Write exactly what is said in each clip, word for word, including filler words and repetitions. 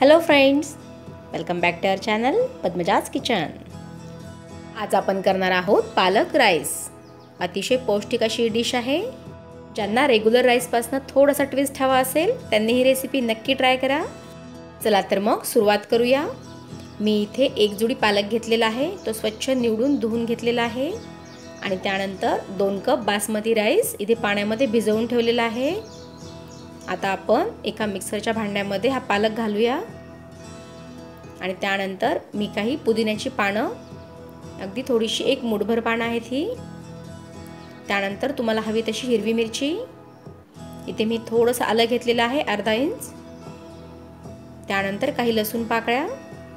Hello friends, welcome back to our channel Padmaja's kitchen. आज आपण करणार आहोत पालक राईस। अतिशय पौष्टिक अशी डिश आहे। ज्यांना रेग्युलर राईसपासून थोडासा ट्विस्ट हवा असेल त्यांनी ही रेसिपी नक्की ट्राय करा। चला तर मग सुरुवात करूया। मी इथे एक जुडी पालक घेतलेला आहे, तो स्वच्छ निवडून धुवून घेतलेला आहे आणि त्यानंतर दोन कप बासमती राईस इथे पाण्यामध्ये भिजवून ठेवलेला आहे। आता आपण एका मिक्सरच्या भांड्यामध्ये हा पालक घालूया आणि त्यानंतर मी काही पुदिन्याची पानं, अगदी थोडीशी एक मुठभर पानं आहेत ही, त्यानंतर तुम्हाला हवी तशी हिरवी मिरची, इथे मी थोडंसं आलं घेतलेलं आहे अर्धा इंच, त्यानंतर काही लसूण पाकळ्या।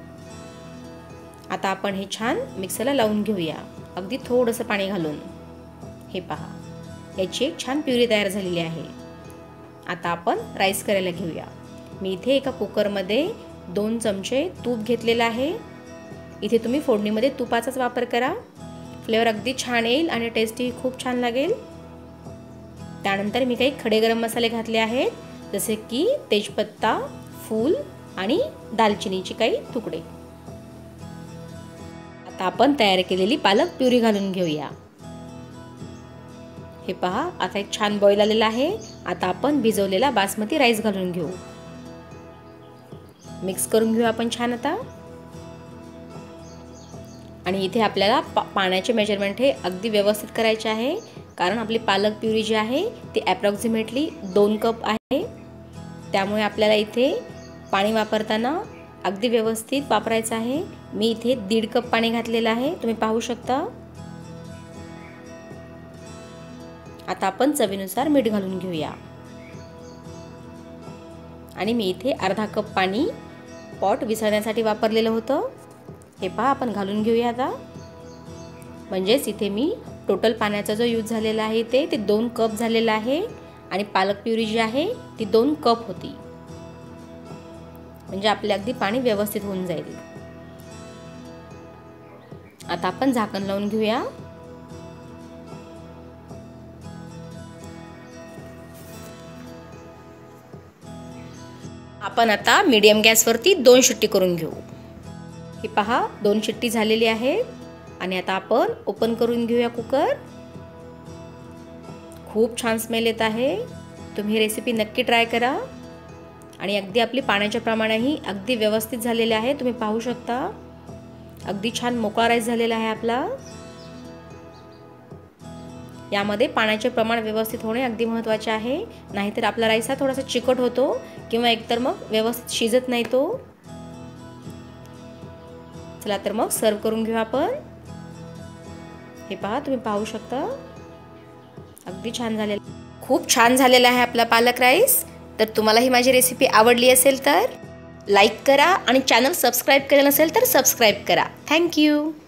आता आपण हे छान मिक्सरला लावून घेऊया, अगदी थोडंसं पाणी घालून। हे पहा, याची एक छान प्युरी तयार झालेली आहे। आता आपण राईस करायला घेऊया। मी इथे एका कुकरमध्ये दोन चमचे तूप घेतलेलं आहे। इथे तुम्ही फोडणीमध्ये तुपाचाच वापर करा, फ्लेवर अगदी छान येईल आणि टेस्टी खूप छान लागेल। त्यानंतर मी काही खडे गरम मसाले घातले आहेत, जसे की तेजपत्ता, फूल आणि दालचिनीचे काही तुकडे। आता आपण तयार केलेली पालक प्युरी घालून घेऊया। हे पहा, आता एक छान बॉईल आलेला आहे। आता आपण भिजवलेला बासमती राईस घालून घेऊ, मिक्स करून घेऊ आपण छान आता। आणि इथे आपल्याला पा पाण्याचे मेजरमेंट हे अगदी व्यवस्थित करायचे आहे, कारण आपली पालक प्युरी जी आहे ती ॲप्रॉक्सिमेटली दोन कप आहे। त्यामुळे आपल्याला इथे पाणी वापरताना अगदी व्यवस्थित वापरायचं आहे। मी इथे दीड कप पाणी घातलेलं आहे, तुम्ही पाहू शकता। आता आपण चवीनुसार मीठ घालून घेऊया आणि मी इथे अर्धा कप पाणी पॉट विसळण्यासाठी वापरलेलं होतं। हे पहा, आपण घालून घेऊया आता। म्हणजेच इथे मी टोटल पाण्याचा जो यूज झालेला आहे ते ते दोन कप झालेला आहे आणि पालक प्युरी जी आहे ती दोन कप होती, म्हणजे आपले अगदी पाणी व्यवस्थित होऊन जाईल। आता आपण झाकण लावून घेऊया। आपण आता मीडियम गॅसवरती दोन शिट्टी करून घेऊ। हे पहा, दोन शिट्टी झालेली आहे आणि आता आपण ओपन करून घेऊया कुकर। खूप छान स्मेल येत आहे। तुम्ही ही रेसिपी नक्की ट्राय करा आणि अगदी आपली पाण्याच्या प्रमाणही अगदी व्यवस्थित झालेले आहे, तुम्ही पाहू शकता। अगदी छान मोकळा राईस झालेला आहे आपला। यामध्ये पाण्याचे प्रमाण व्यवस्थित होणे अगदी महत्त्वाचे आहे, नाहीतर आपला राईस हा थोडासा चिकट होतो किंवा एकतर मग व्यवस्थित शिजत नाही तो। चला तर मग सर्व करून घेऊ आपण। हे पहा, तुम्ही पाहू शकता अगदी छान झालेला, खूप छान झालेला आहे आपला पालक राईस। तर तुम्हाला ही माझी रेसिपी आवडली असेल तर लाईक करा आणि चॅनल सबस्क्राईब केलं नसेल तर सबस्क्राईब करा। थँक्यू।